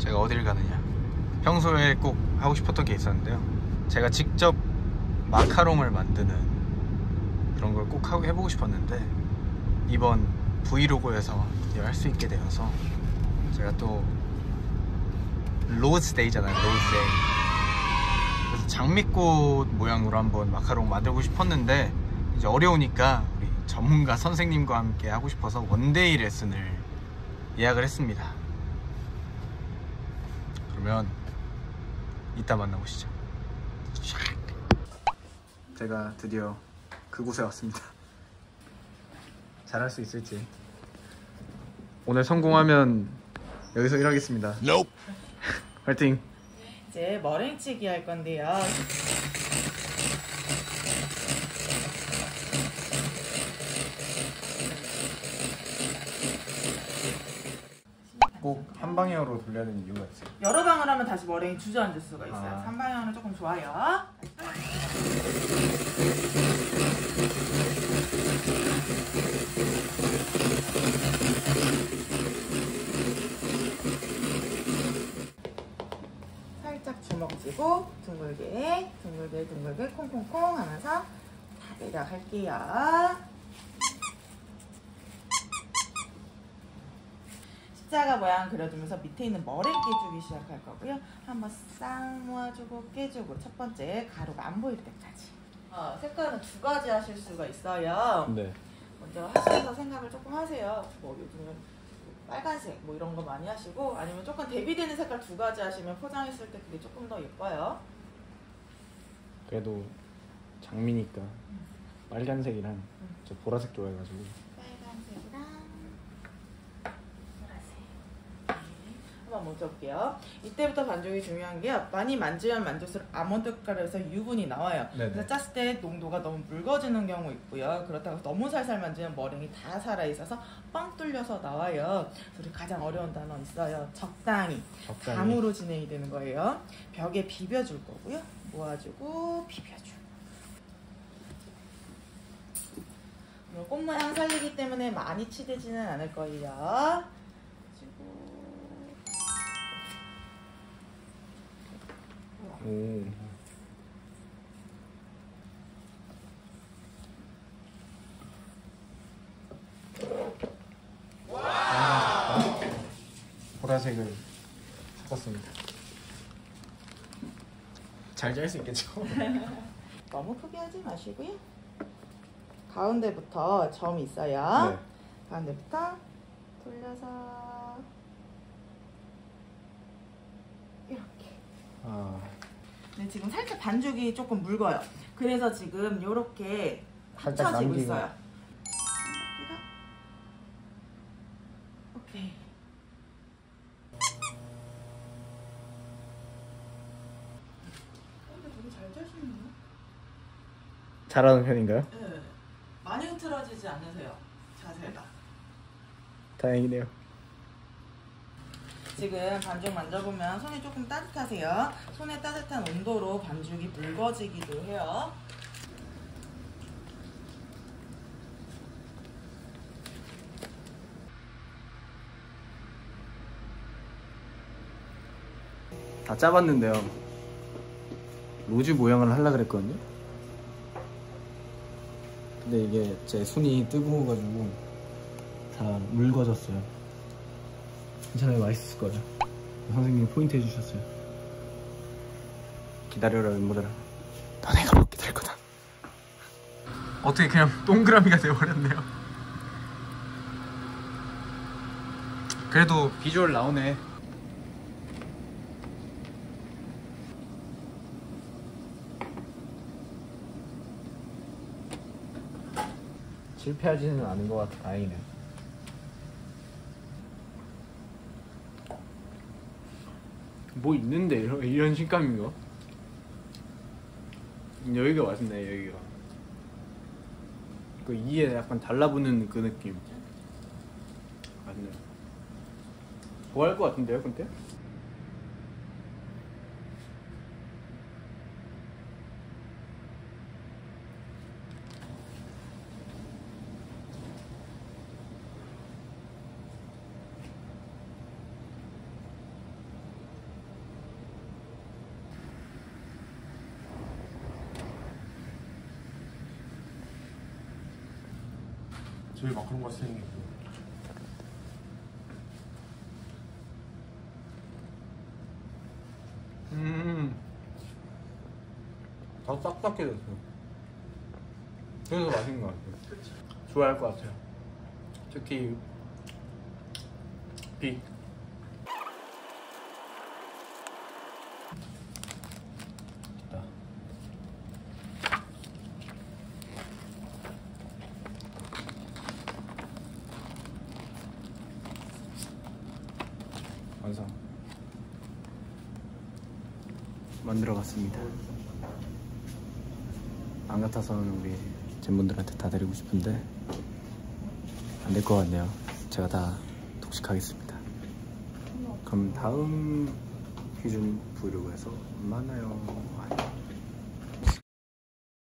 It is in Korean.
제가 어딜 가느냐, 평소에 꼭 하고 싶었던 게 있었는데요. 제가 직접 마카롱을 만드는 그런 걸 꼭 해보고 싶었는데 이번 브이로그에서 할 수 있게 되어서, 제가 또 로즈데이잖아요, 로즈데이. 그래서 장미꽃 모양으로 한번 마카롱 만들고 싶었는데 이제 어려우니까 우리 전문가 선생님과 함께 하고 싶어서 원데이 레슨을 예약을 했습니다. 그러면 이따 만나보시죠. 제가 드디어 그곳에 왔습니다. 잘할 수 있을지. 오늘 성공하면 여기서 일하겠습니다. Nope. 화이팅! 이제 머랭치기 할 건데요. 꼭 한 방향으로 돌려야 되는 이유가 있어요? 여러 방을 하면 다시 머랭이 주저앉을 수가 있어요. 한 방향은 조금 좋아요. 살짝 주먹쥐고 둥글게 둥글게 둥글게 콩콩콩 하면서 다 내려갈게요. 십자가 모양 그려주면서 밑에 있는 머랭 깨주기 시작할 거고요. 한번 싹 모아주고 깨주고, 첫 번째 가루가 안 보일 때까지. 색깔은 두 가지 하실 수가 있어요. 네. 먼저 하시면서 생각을 조금 하세요. 뭐 요즘은 빨간색 뭐 이런 거 많이 하시고, 아니면 조금 대비되는 색깔 두 가지 하시면 포장했을 때 그게 조금 더 예뻐요. 그래도 장미니까 빨간색이랑 저 보라색 좋아해가지고. 빨간색이랑 보라색. 한번 먼저 볼게요. 이때부터 반죽이 중요한 게요. 많이 만지면 만질수록 아몬드 가루에서 유분이 나와요. 네네. 그래서 짰을 때 농도가 너무 묽어지는 경우 있고요. 그렇다고 너무 살살 만지면 머랭이 다 살아있어서 뻥 뚫려서 나와요. 그리고 가장 어려운 단어 있어요. 적당히. 감으로 진행이 되는 거예요. 벽에 비벼줄 거고요. 모아주고 비벼주고. 꽃 모양 살리기 때문에 많이 치대지는 않을 거예요. 오. 보라색을 섞었습니다. 잘 짤 수 있겠죠? 너무 크게 하지 마시고요. 가운데부터 점이 있어요. 네. 가운데부터 돌려서 이렇게. 네, 지금 살짝 반죽이 조금 묽어요. 그래서 지금 이렇게 살짝 합쳐지고 남기고. 있어요. 오케이. 근데 되게 잘 짜시네요. 잘하는 편인가요? 네. 많이 흐트러지지 않으세요. 자세가. 다행이네요. 지금 반죽 만져보면 손이 조금 따뜻하세요. 손의 따뜻한 온도로 반죽이 묽어지기도 해요. 다 짜봤는데요. 로즈 모양을 하려고 그랬거든요. 근데 이게 제 손이 뜨거워가지고 다 묽어졌어요. 괜찮아요. 맛있을 거예요. 선생님이 포인트 해주셨어요. 기다려라 멤버들아. 너네가 먹게 될 거다. 어떻게 그냥 동그라미가 되어버렸네요. 그래도 비주얼 나오네. 실패하지는 않은 것 같아. 다행이네. 뭐 있는데 이런 식감인가? 여기가 맛있네. 여기가 그 이에 약간 달라붙는 그 느낌. 맞네. 좋아할 것 같은데요, 근데? 제일 마카롱 같이 생긴 게. 더 딱딱해졌어. 그래서 맛있는 것 같아요. 좋아할 것 같아요. 특히 비. 됐다. 완성. 만들어봤습니다. 안 같아서는 우리 젠분들한테 다 드리고 싶은데 안 될 것 같네요. 제가 다 독식하겠습니다. 그럼 다음 퓨전 브이로그에서 만나요.